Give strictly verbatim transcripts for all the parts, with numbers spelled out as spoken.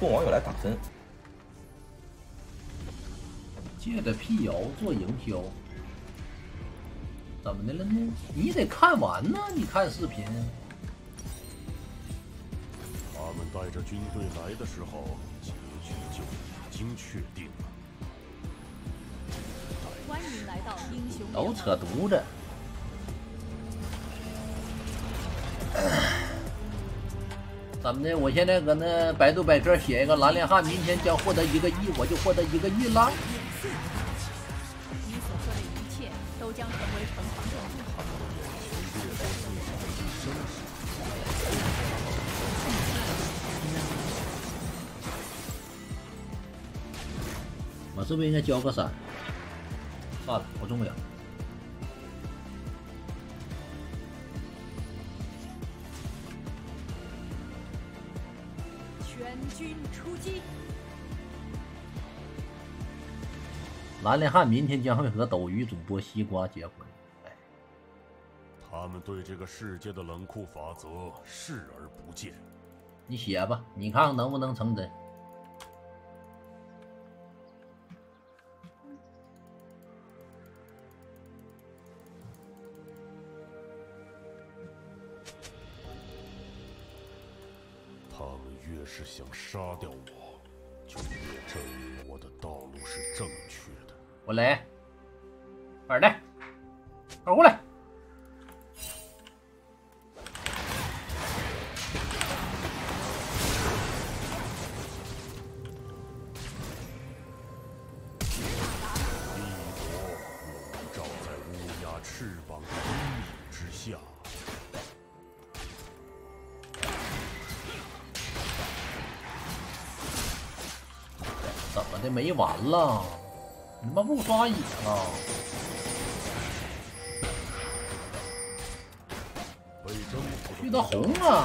过网友来打分。 借着辟谣做营销，怎么的了呢？你得看完呢，你看视频。 他们带着军队来的时候，结局就已经确定了。 欢迎来到英雄联盟。 都扯犊子。怎么的？我现在搁那百度百科写一个蓝莲汉明天将获得一个亿，我就获得一个亿了。 你所说的一切都将成为呈堂证据。 我是不是应该交个闪？算了，不重要。 全军出击！ 蓝莲汉明天将会和斗鱼主播西瓜结婚。哎， 他们对这个世界的冷酷法则视而不见。 你写吧，你看看能不能成真。 他们越是想杀掉我，就越证明我的道路是正确的。 我来，快点来，快过来！ 帝国笼罩在乌鸦翅膀的阴影之下。 怎么的没完了？你他妈不刷野了？ 被征服的去的红啊！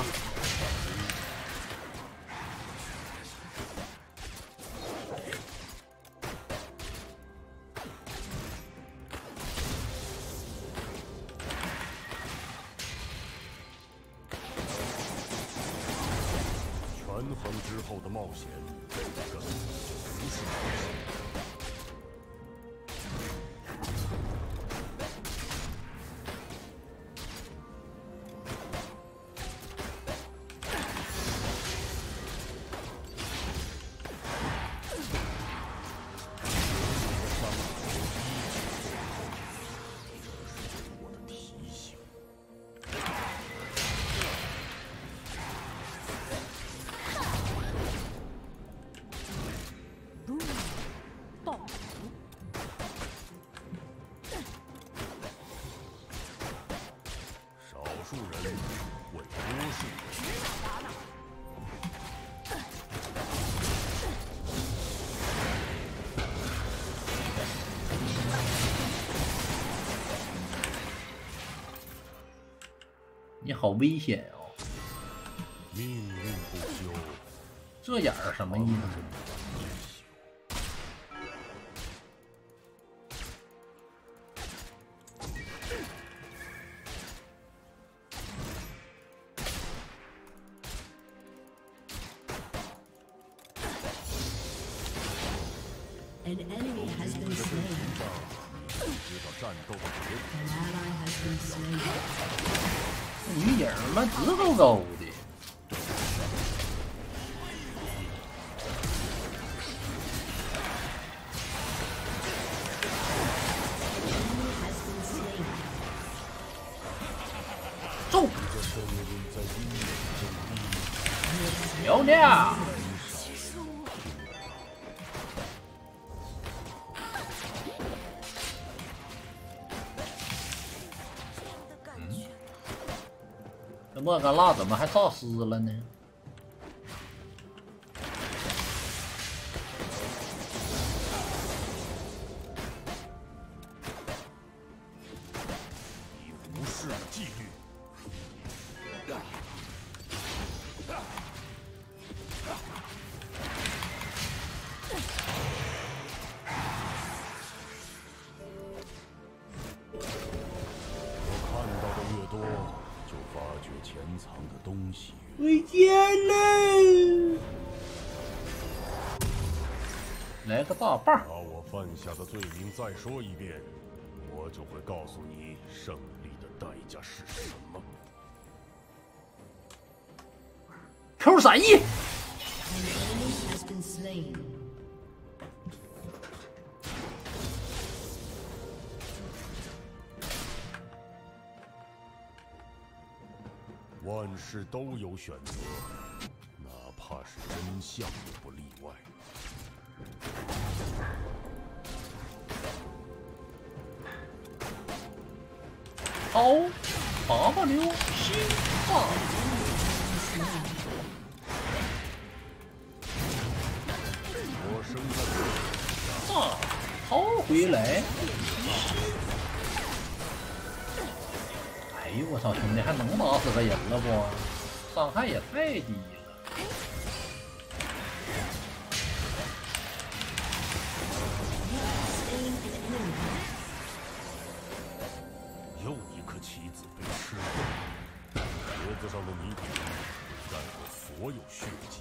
权衡之后的冒险，根本就不是冒险。少数人为多数人。 你好危险哦！ 命运不休， 这眼儿什么意思？ An enemy has been slain. 知道战斗的结果。 An ally has been slain. 女影儿妈直勾勾的。中！漂亮！这莫甘辣怎么还丧尸了呢？ 你无视了纪律。我看到的越多，就发掘潜藏的东西越多。 回家了。 来个大棒！ 把我犯下的罪名再说一遍，我就会告诉你胜利的代价是什么。 Q 闪翼， An enemy has been slain. 万事都有选择，哪怕是真相也不例外。 好，八八六七八， 我生在这大逃回来。哎呦我操，兄弟还能打死个人了不？伤害也太低了。 又一颗棋子被吃掉，碟子上的泥土染了所有血迹。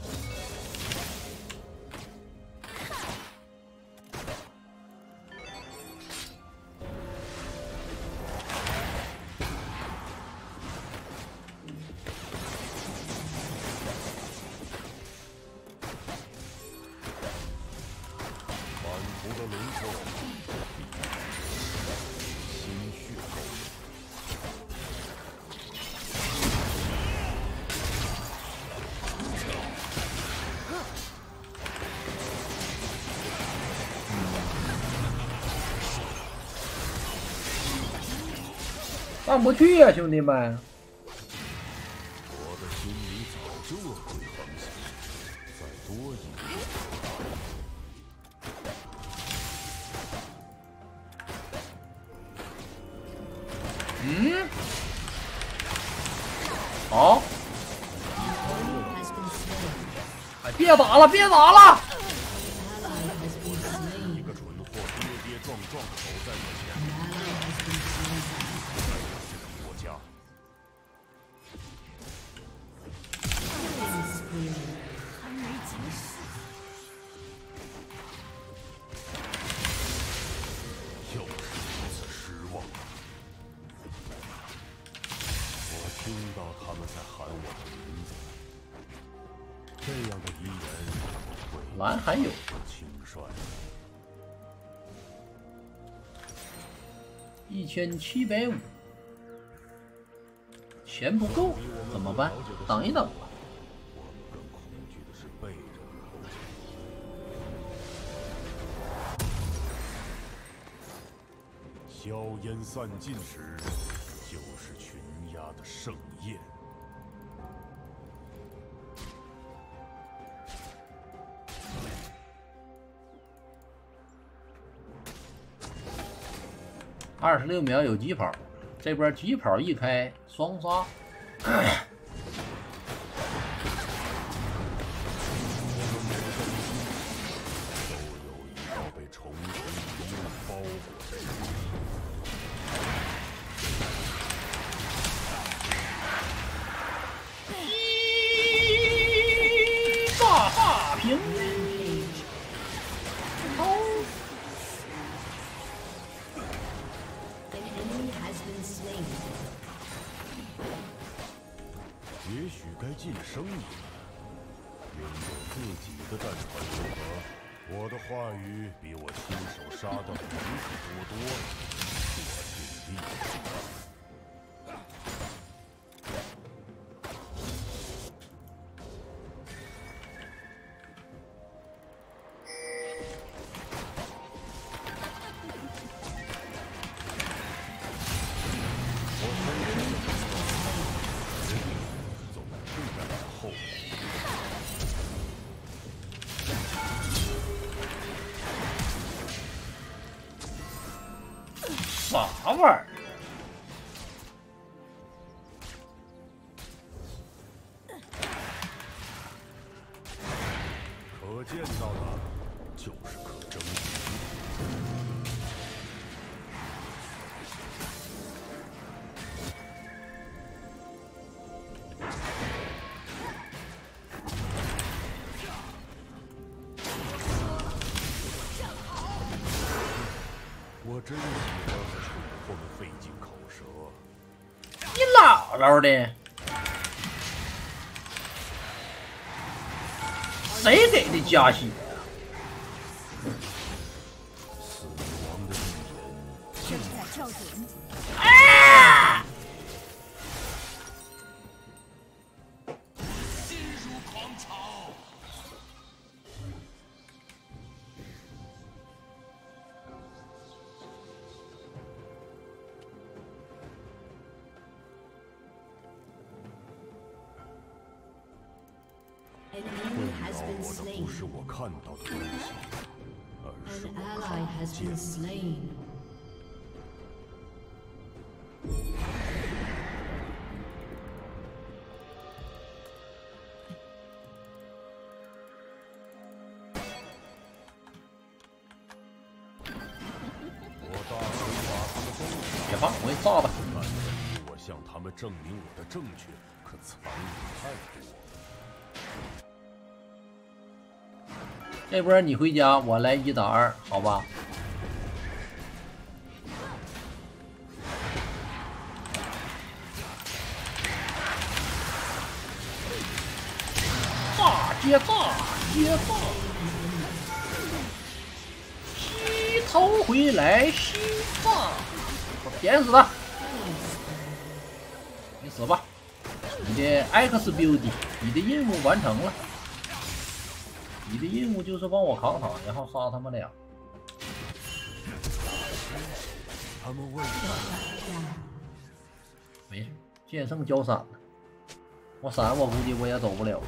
满头的轮廓，心血高涨。 上不去呀、啊，兄弟们！ 我的心里早就有鬼航行，再多一点。 嗯，好， Enemy has been slain. 哎，别打了，别打了！ Ally has been 一 slain. 个蠢货跌跌撞撞地走在我前 An 面， ally has been slain. 这个国家 Killing spree. 还没结束。 又是一次失望。我听到他们在喊我的名字，这样的遗言会蓝还有， 轻率。 一千七百五，钱不够怎么办？等一等吧。 我们更恐惧的是背着的东西。硝烟散尽时，就是群鸦的盛宴。 二十六秒有疾跑，这边疾跑一开，双杀。 都有一道被重重迷雾包裹着。 大大平。 An enemy has been slain. 也许该晋升你了。拥有自己的战船如何？我的话语比我亲手杀掉的人可多多了。我尽力了。我深深的感到，人总是在后面。 啥玩意儿？ 可见到的，就是可争取的。 真喜欢和蠢货们费尽口舌。 你姥姥的！谁给的加血啊？ 死亡的预言正在校准。 啊！ 进入狂潮。困扰我的不是我看到的东西，而是 An 我 ally 看不 has 见 been。slain. 我大可以把他们都杀， 别怕，我给你炸吧。 但是我向他们证明我的正确，可残忍太多。 这波你回家，我来一打二，好吧？大接大接大，西头回来西发，我扁死他！你死吧！你的 X Beauty， 你的任务完成了。你的任务就是帮我扛塔，然后杀他们俩。 他们为什么？ 没事，剑圣交闪了。我闪，我估计我也走不了。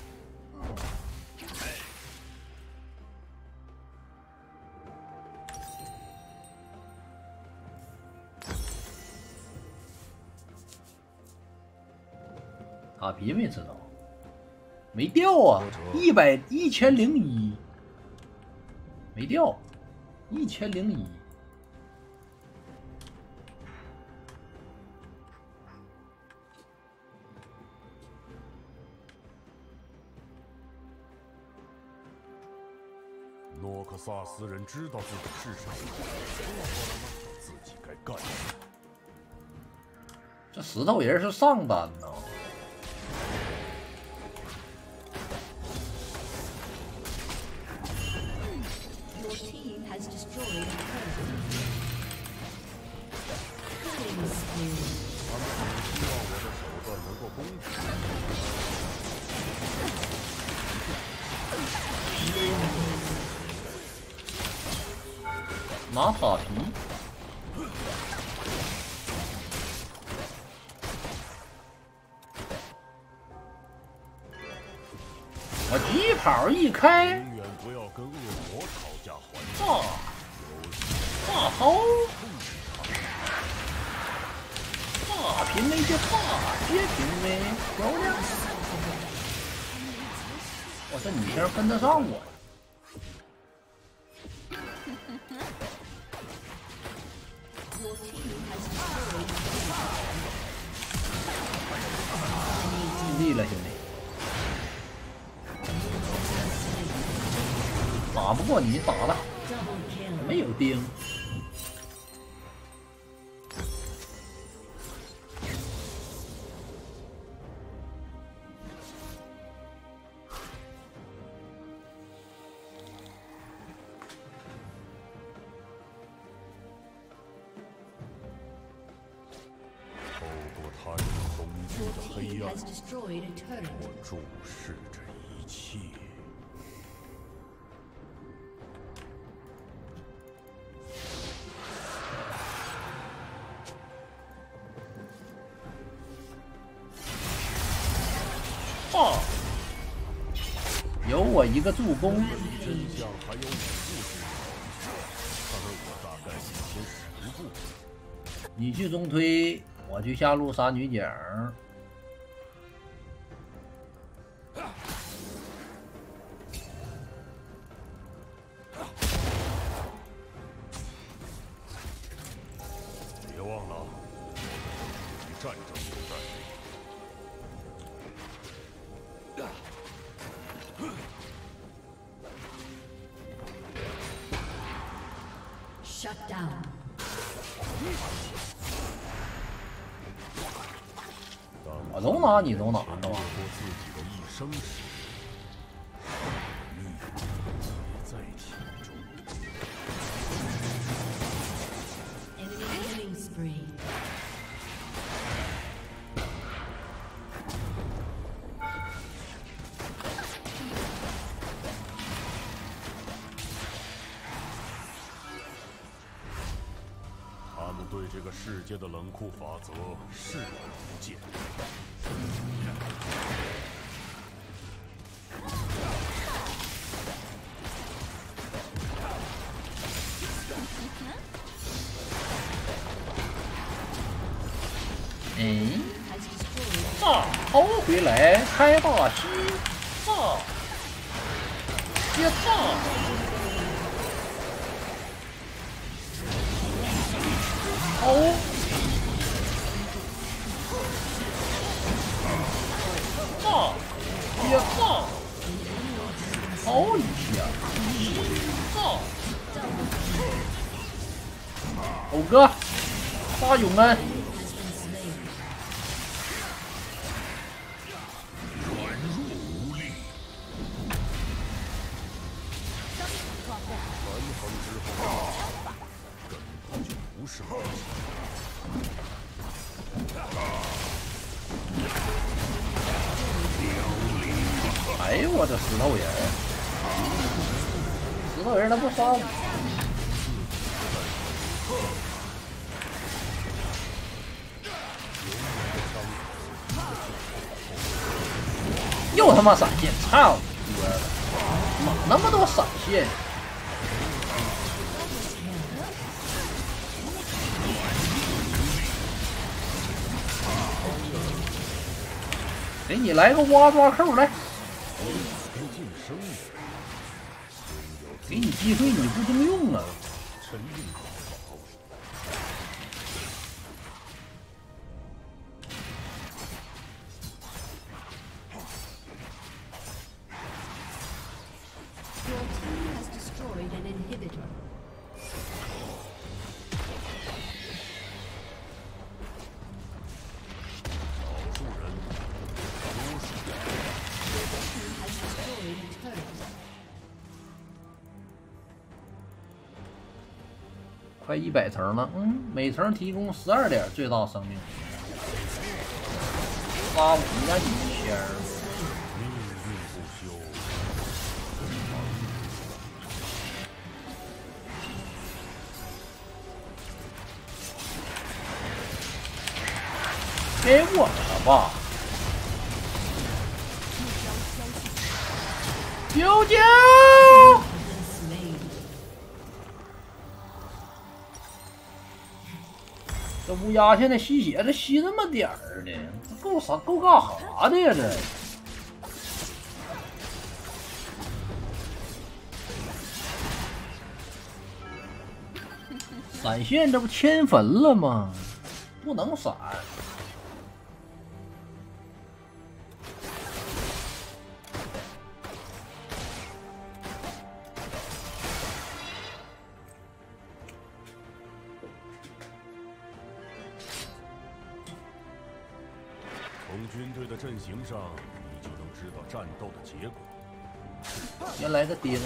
塔皮没吃着，没掉啊，一百一千零一，没掉，一千零一。 诺克萨斯人知道自己是谁，做好了吗？自己该干的。 这石头人是上单呐。 Your team has destroyed a turret. Killing spree. 他们只希望我的手段能够公平。 拿塔皮，我疾跑一开， 永远不要跟恶魔讨价还价。 大大头，大平 A 就大接平 A，漂亮！我这女生跟得上我。尽力了，兄弟，打不过你，打了， Double kill. 没有钉。 透过他人恐惧 Your 的 team 黑暗， has destroyed a turret. 我注视着一切。 啊！有我一个助攻， 真相还有五步之遥，看来我大概提前十步。 你去中推，我去下路杀女警。 别忘了，与战争有战。 Shut down. 我都拿你都拿前是吧？ 掠过自己的一生时，命运也在其中。 Enemy killing spree. 他们对这个世界的冷酷法则视而不见。 哎，炸，掏回来，开大西，炸，接炸。哦，炸，接炸，掏一下，炸。狗哥，大永恩。 不是问题。 哎呦我这石头人，石头人他不杀我，又他妈闪现，操你妈的！怎么那么多闪现？ 给你来个挖抓扣来，给你机会你不中用啊！ 沉运宝宝。 Your team has destroyed an inhibitor. 快一百层了，嗯，每层提供十二点最大生命，杀五呀一仙儿。 命运不休。 给我了吧！救救！这乌鸦现在吸血，这吸这么点儿的，够啥够干哈的呀？这闪现，这不迁坟了吗？不能闪。 从军队的阵型上，你就能知道战斗的结果。 先来个钉，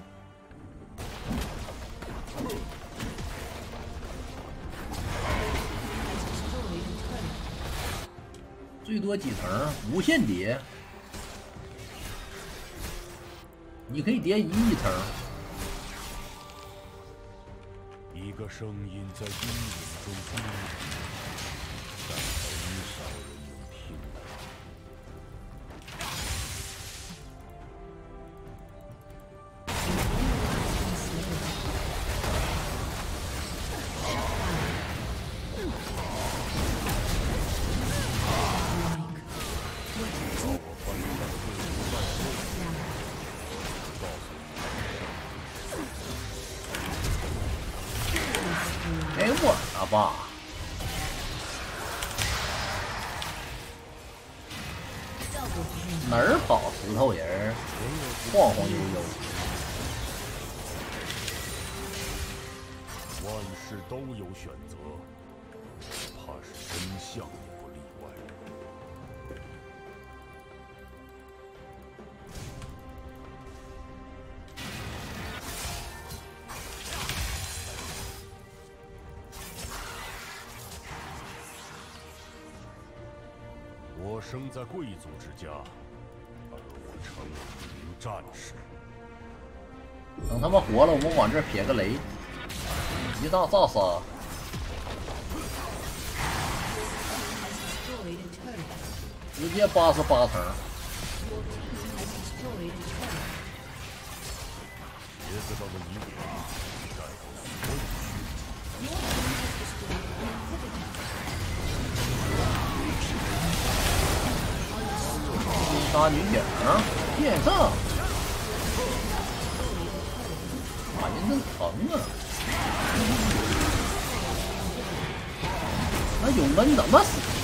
最多几层？无限叠，你可以叠一亿层。 一个声音在阴影中低语，但很少人能听到。 给我了吧！哪儿跑石头人儿，晃晃悠悠。 万事都有选择，怕是真相也不例外。我生在贵族之家，而我成了一名战士。 等他们活了，我们往这儿撇个雷，一大炸杀。 Destroyed a turret. 直接八十八层， Your team has destroyed a turret. 别子到的泥点盖过所有血迹。 Your team has destroyed an inhibitor. 杀女警，变上，打人真疼啊！那永恩怎么死？